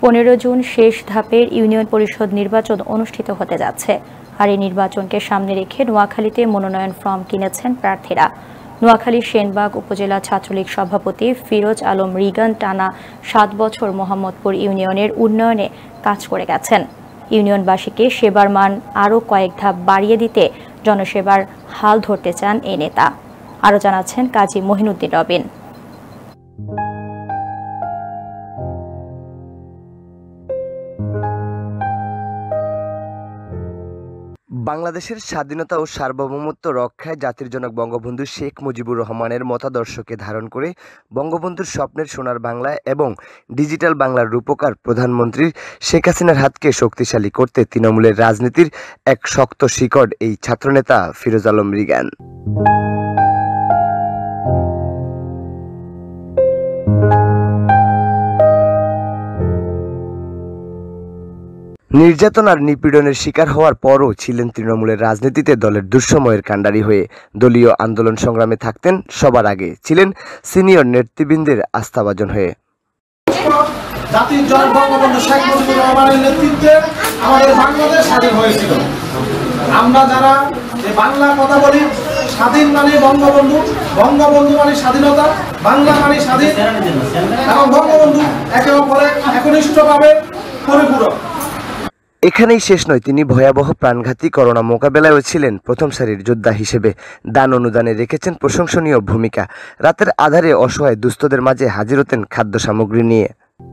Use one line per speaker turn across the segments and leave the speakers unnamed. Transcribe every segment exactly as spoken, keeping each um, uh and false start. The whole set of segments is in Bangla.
পনেরো জুন শেষ ধাপের ইউনিয়ন পরিষদ নির্বাচন অনুষ্ঠিত হতে যাচ্ছে। আর এই নির্বাচনকে সামনে রেখে নোয়াখালীতে মনোনয়ন ফর্ম কিনেছেন প্রার্থীরা। নোয়াখালী সেনবাগ উপজেলা ছাত্রলীগ সভাপতি ফিরোজ আলম রিগান টানা সাত বছর মোহাম্মদপুর ইউনিয়নের উন্নয়নে কাজ করে গেছেন। ইউনিয়নবাসীকে সেবার মান আরও কয়েক ধাপ বাড়িয়ে দিতে জনসেবার হাল ধরতে চান এই নেতা। আরও জানাচ্ছেন কাজী মহিনুদ্দিন রবিন।
বাংলাদেশের স্বাধীনতা ও সার্বভৌমত্ব রক্ষায় জাতির জনক বঙ্গবন্ধু শেখ মুজিবুর রহমানের মতাদর্শকে ধারণ করে বঙ্গবন্ধুর স্বপ্নের সোনার বাংলা এবং ডিজিটাল বাংলার রূপকার প্রধানমন্ত্রী শেখ হাসিনার হাতকে শক্তিশালী করতে তৃণমূলের রাজনীতির এক শক্ত শিকড় এই ছাত্রনেতা ফিরোজ আলম রিগান। নির্যাতন আর নিপীড়নের শিকার হওয়ার পরও ছিলেন তৃণমূলের রাজনীতিতে দলের দুঃসময়ের কাণ্ডারি হয়ে। দলীয় আন্দোলন সংগ্রামে থাকতেন সবার আগে, ছিলেন সিনিয়র নেতৃবৃন্দের আস্থাভাজন হয়ে।
জাতির জনক বঙ্গবন্ধু শেখ মুজিবুর রহমানের নেতৃত্বে আমাদের বাংলাদেশ স্বাধীন হয়েছিল। আমরা যারা বাংলা কথা বলি, স্বাধীন মানে বঙ্গবন্ধু, বঙ্গবন্ধু মানে স্বাধীনতা, বাংলা মানে স্বাধীন, এবং বঙ্গবন্ধু একে অপরের একনিষ্ঠভাবে পরিপূরক।
এখানেই শেষ নয়, তিনি ভয়াবহ প্রাণঘাতী করোনা মোকাবেলায়ও ছিলেন প্রথম সারির যোদ্ধা হিসেবে। দান অনুদানে রেখেছেন প্রশংসনীয় ভূমিকা। রাতের আধারে অসহায় দুস্থদের মাঝে হাজির হতেন খাদ্য সামগ্রী নিয়ে।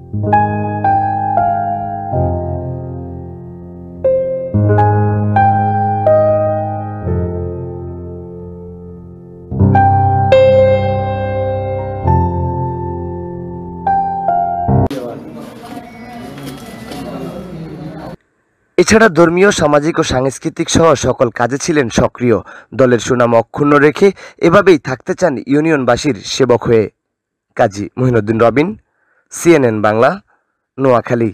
এছাড়া ধর্মীয়, সামাজিক ও সাংস্কৃতিক সহ সকল কাজে ছিলেন সক্রিয়। দলের সুনাম অক্ষুণ্ণ রেখে এভাবেই থাকতে চান ইউনিয়নবাসীর সেবক হয়ে। কাজী মহিনুদ্দিন রবিন, সিএনএন বাংলা, নোয়াখালী।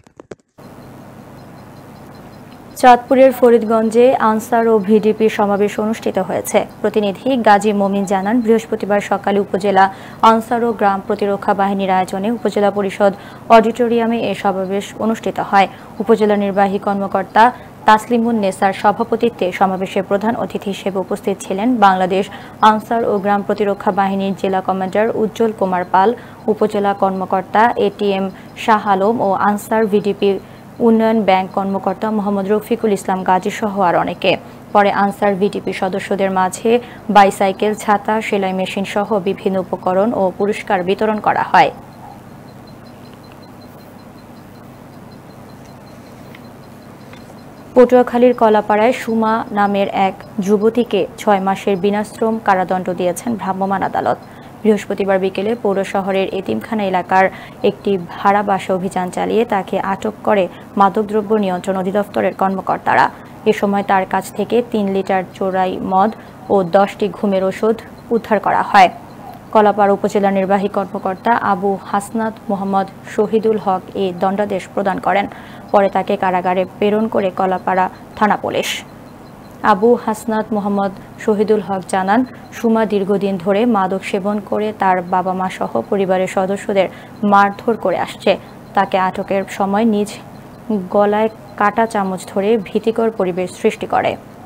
চাঁদপুরের ফরিদগঞ্জে আনসার ও ভিডিপি সমাবেশ অনুষ্ঠিত হয়েছে। প্রতিনিধি গাজী মমিন জানান, বৃহস্পতিবার সকালে উপজেলা আনসার ও গ্রাম প্রতিরক্ষা বাহিনীর আয়োজনে উপজেলা পরিষদ অডিটোরিয়ামে এ সমাবেশ অনুষ্ঠিত হয়। উপজেলা নির্বাহী কর্মকর্তা তাসলিমুন নেসার সভাপতিত্বে সমাবেশে প্রধান অতিথি হিসেবে উপস্থিত ছিলেন বাংলাদেশ আনসার ও গ্রাম প্রতিরক্ষা বাহিনীর জেলা কমান্ডার উজ্জ্বল কুমার পাল, উপজেলা কর্মকর্তা এটিএম শাহ আলম ও আনসার ভিডিপি উন্নয়ন ব্যাংক কর্মকর্তা মোহাম্মদ রফিকুল ইসলাম গাজী সহ আর অনেকে। পরে আনসার ভিডিপি সদস্যদের মাঝে বাইসাইকেল, ছাতা, সেলাই মেশিন সহ বিভিন্ন উপকরণ ও পুরস্কার বিতরণ করা হয়। পটুয়াখালীর কলাপাড়ায় সুমা নামের এক যুবতীকে ছয় মাসের বিনাশ্রম কারাদণ্ড দিয়েছেন ভ্রাম্যমাণ আদালত। বৃহস্পতিবার বিকেলে পৌর শহরের এতিমখানা এলাকার একটি ভাড়া বাসে অভিযান চালিয়ে তাকে আটক করে মাদকদ্রব্য নিয়ন্ত্রণ অধিদপ্তরের কর্মকর্তারা। এ সময় তার কাছ থেকে তিন লিটার চোরাই মদ ও দশটি ঘুমের ওষুধ উদ্ধার করা হয়। কলাপাড়া উপজেলা নির্বাহী কর্মকর্তা আবু হাসনাত মোহাম্মদ শহীদুল হক এ দণ্ডাদেশ প্রদান করেন। পরে তাকে কারাগারে প্রেরণ করে কলাপাড়া থানা পুলিশ। আবু হাসনাত মোহাম্মদ শহীদুল হক জানান, সুমা দীর্ঘদিন ধরে মাদক সেবন করে তার বাবা মা সহ পরিবারের সদস্যদের মারধর করে আসছে। তাকে আটকের সময় নিজ গলায় কাটা চামচ ধরে ভীতিকর পরিবেশ সৃষ্টি করে।